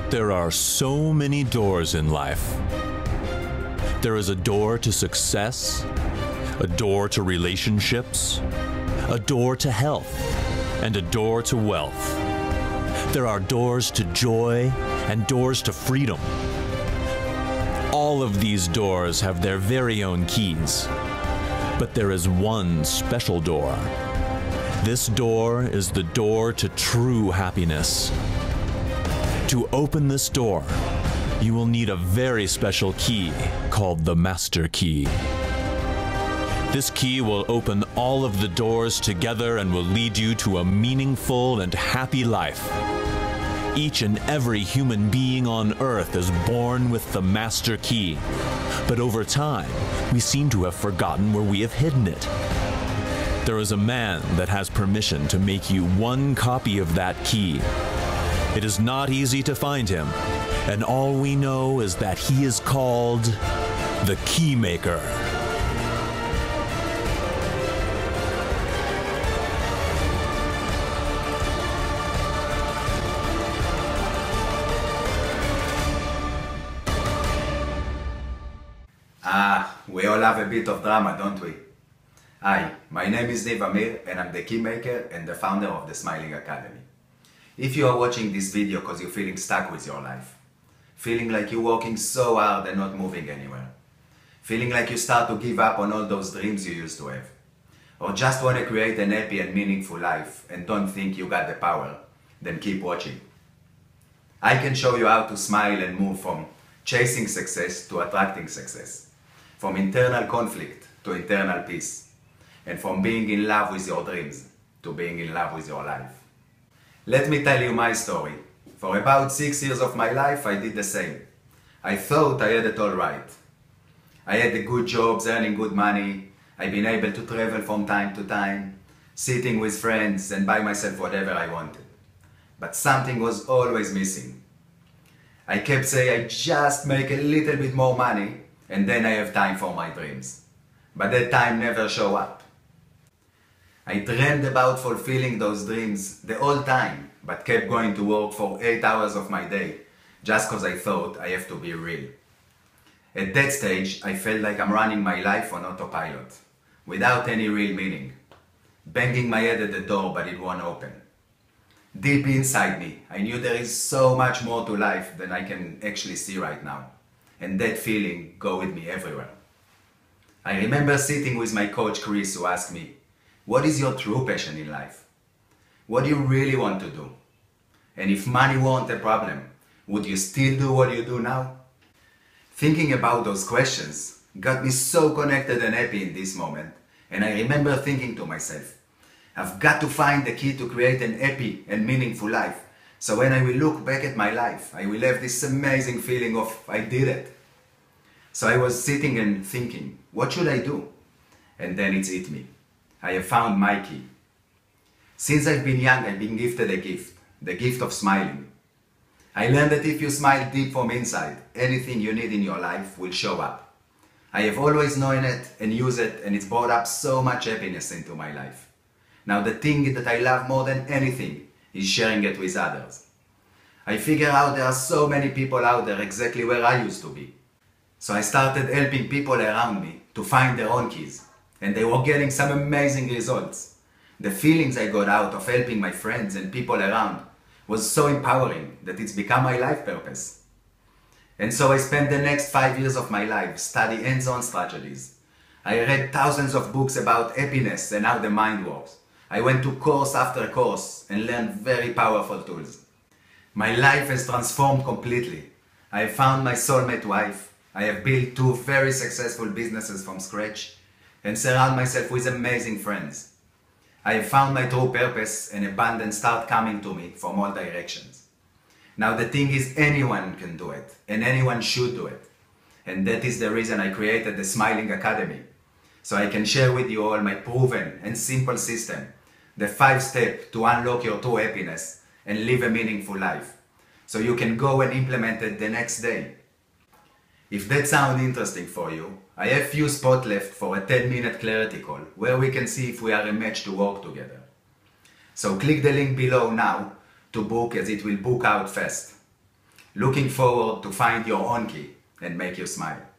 There are so many doors in life. There is a door to success, a door to relationships, a door to health, and a door to wealth. There are doors to joy and doors to freedom. All of these doors have their very own keys, but there is one special door. This door is the door to true happiness. To open this door, you will need a very special key called the Master Key. This key will open all of the doors together and will lead you to a meaningful and happy life. Each and every human being on earth is born with the Master Key, but over time, we seem to have forgotten where we have hidden it. There is a man that has permission to make you one copy of that key. It is not easy to find him, and all we know is that he is called the Keymaker. We all have a bit of drama, don't we? Hi, my name is Amir, and I'm the Keymaker and the founder of the Smiling Academy. If you are watching this video because you're feeling stuck with your life, feeling like you're working so hard and not moving anywhere, feeling like you start to give up on all those dreams you used to have, or just want to create an happy and meaningful life and don't think you got the power, then keep watching. I can show you how to smile and move from chasing success to attracting success, from internal conflict to internal peace, and from being in love with your dreams to being in love with your life. Let me tell you my story. For about 6 years of my life, I did the same. I thought I had it all right. I had the good jobs, earning good money. I've been able to travel from time to time, sitting with friends and buy myself whatever I wanted. But something was always missing. I kept saying I just make a little bit more money and then I have time for my dreams. But that time never showed up. I dreamed about fulfilling those dreams the whole time, but kept going to work for 8 hours of my day, just because I thought I have to be real. At that stage, I felt like I'm running my life on autopilot, without any real meaning. Banging my head at the door, but it won't open. Deep inside me, I knew there is so much more to life than I can actually see right now. And that feeling go with me everywhere. I remember sitting with my coach Chris, who asked me, "What is your true passion in life? What do you really want to do? And if money weren't a problem, would you still do what you do now?" Thinking about those questions got me so connected and happy in this moment, and I remember thinking to myself, I've got to find the key to create an happy and meaningful life, so when I will look back at my life, I will have this amazing feeling of I did it. So I was sitting and thinking, what should I do? And then it hit me. I have found my key. Since I've been young, I've been gifted a gift, the gift of smiling. I learned that if you smile deep from inside, anything you need in your life will show up. I have always known it and used it, and it's brought up so much happiness into my life. Now the thing that I love more than anything is sharing it with others. I figure out there are so many people out there exactly where I used to be. So I started helping people around me to find their own keys, and they were getting some amazing results. The feelings I got out of helping my friends and people around was so empowering that it's become my life purpose. And so I spent the next 5 years of my life studying hands-on strategies. I read thousands of books about happiness and how the mind works. I went to course after course and learned very powerful tools. My life has transformed completely. I have found my soulmate wife. I have built 2 very successful businesses from scratch and surround myself with amazing friends. I have found my true purpose, and abundance start coming to me from all directions. Now the thing is, anyone can do it, and anyone should do it. And that is the reason I created the Smiling Academy. So I can share with you all my proven and simple system, the 5 steps to unlock your true happiness and live a meaningful life. So you can go and implement it the next day. If that sounds interesting for you, I have few spots left for a 10-minute clarity call where we can see if we are a match to work together. So click the link below now to book, as it will book out fast. looking forward to find your own key and make you smile.